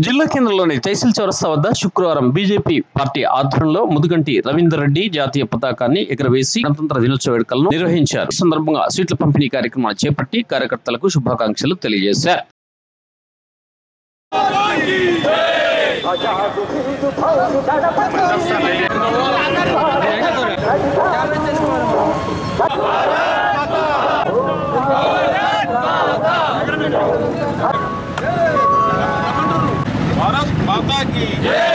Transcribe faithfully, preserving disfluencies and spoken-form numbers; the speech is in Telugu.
జిల్లా కేంద్రంలోని తహసీల్ చౌరస్తా వద్ద శుక్రవారం బీజేపీ పార్టీ ఆధ్వర్యంలో ముదుగంటి రవీందర్ రెడ్డి జాతీయ పతాకాన్ని ఎగురవేసి గణతంత్ర దినోత్సవ వేడుకలను నిర్వహించారు. ఈ సందర్భంగా స్వీట్ల పంపిణీ కార్యక్రమాన్ని చేపట్టి కార్యకర్తలకు శుభాకాంక్షలు తెలియజేశారు. भारत माता की जय।